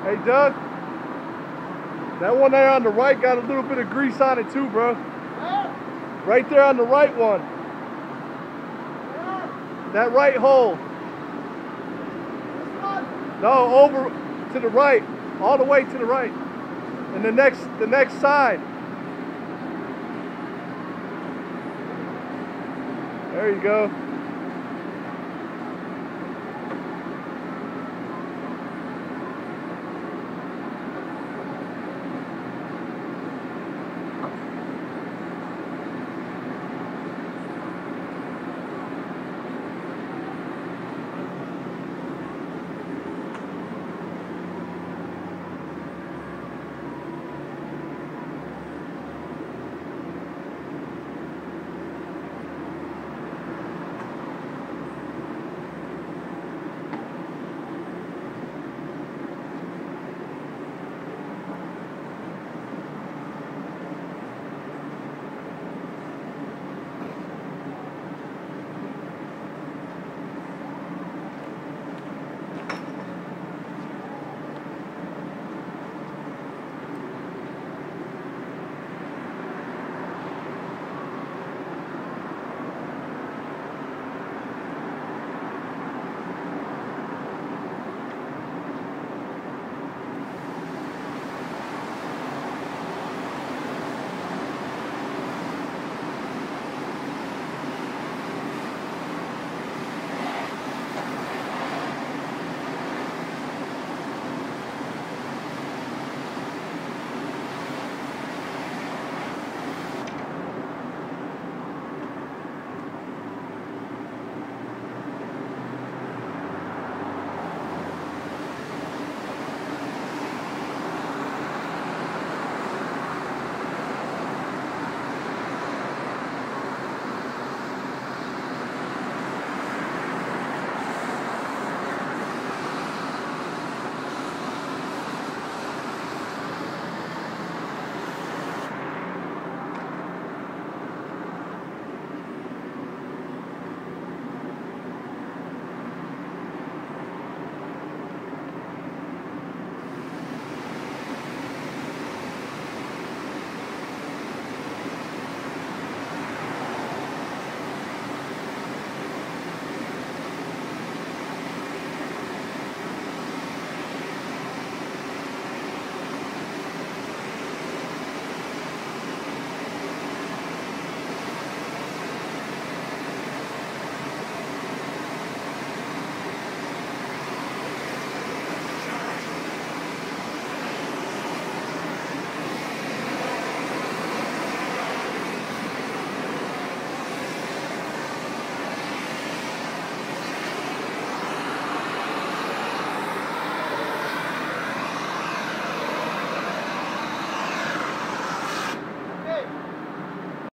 Hey, Doug, that one there on the right got a little bit of grease on it too, bro. Where? Right there on the right one. Where? That right hole. This one? No, over to the right. All the way to the right. And the next side. There you go.